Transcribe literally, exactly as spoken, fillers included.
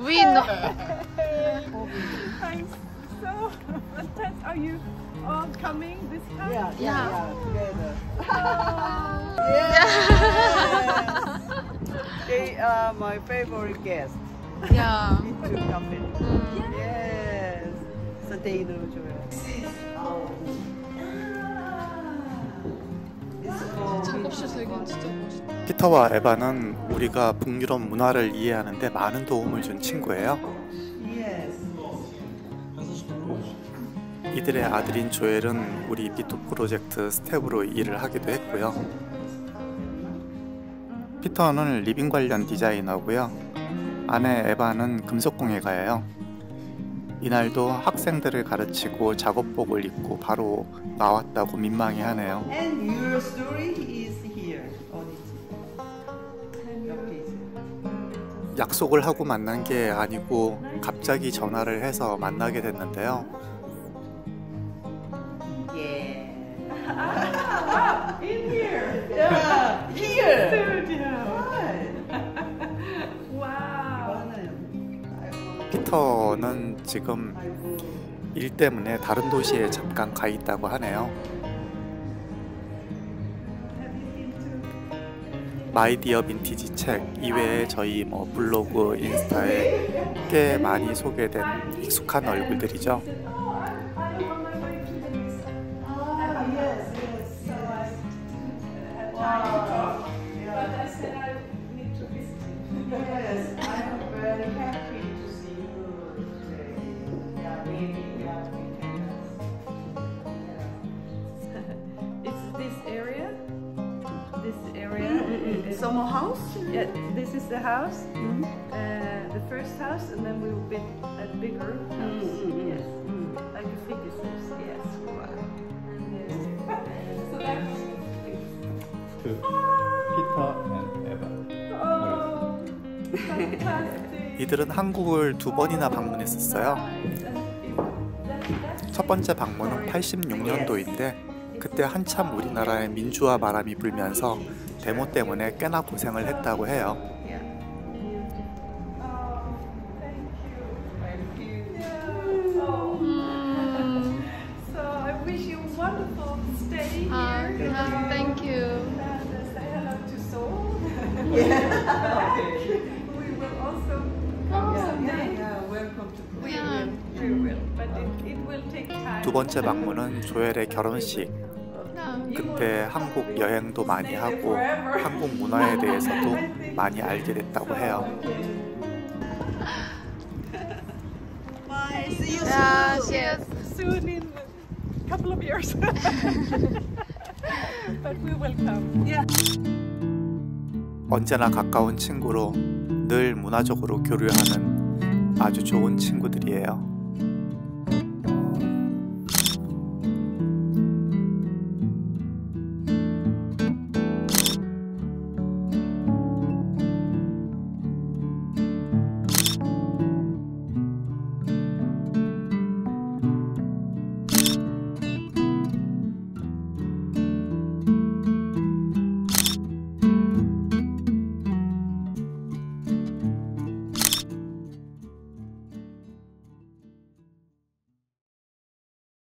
We know. I'm so content. Are you all coming this time? Yeah, yeah, yeah, together. Oh. Yes! They are my favorite guests. Yeah. into cafe. 음. Yes. So they know Joel. 작업실 설계는 진짜 멋있다. 피터와 에바는 우리가 북유럽 문화를 이해하는데 많은 도움을 준 친구예요. Yes. 이들의 아들인 조엘은 우리 피터 프로젝트 스텝으로 일을 하기도 했고요. 피터는 리빙 관련 디자이너고요. 아내 에바는 금속공예가예요. 이날도 학생들을 가르치고 작업복을 입고 바로 나왔다고 민망해하네요. And your story is here on it. Okay. 약속을 하고 만난 게 아니고 갑자기 전화를 해서 만나게 됐는데요. Yeah. Ah, in here. Yeah, here. Studio. Right. Wow. 피터는 지금 일 때문에 다른 도시에 잠깐 가 있다고 하네요. 마이디어 빈티지 책 이외에 저희 뭐 블로그, 인스타에 꽤 많이 소개된 익숙한 얼굴들이죠. Yes, I'm very happy to see you today. Yeah, maybe yeah, we can. Yeah. It's this area. This area. is- Summer house? Yeah, this is the house. Uh, the first house, and then we will build a bigger house. Mm-hmm. Yes, like a figure house. Yes. Wow. So that's To Peter and Eva. oh, fantastic. 이들은 한국을 두 번이나 방문했었어요. 첫 번째 방문은 팔십육 년도인데 그때 한참 우리나라에 민주화 바람이 불면서 데모 때문에 꽤나 고생을 했다고 해요. So I wish you a wonderful stay 아, here. 아, thank you. And uh, say hello to Seoul. Yeah. We will also come Yeah, someday. yeah, welcome to We Yeah. will, we will, but it, it will take time. 두 번째 방문은 조엘의 결혼식. 그때 한국 여행도 많이 하고 한국 문화에 대해서도 많이 알게 됐다고 해요. Bye. See you 야, soon. yes. Soon in a couple of years. But we will come. Yeah. 언제나 가까운 친구로 늘 문화적으로 교류하는 아주 좋은 친구들이에요.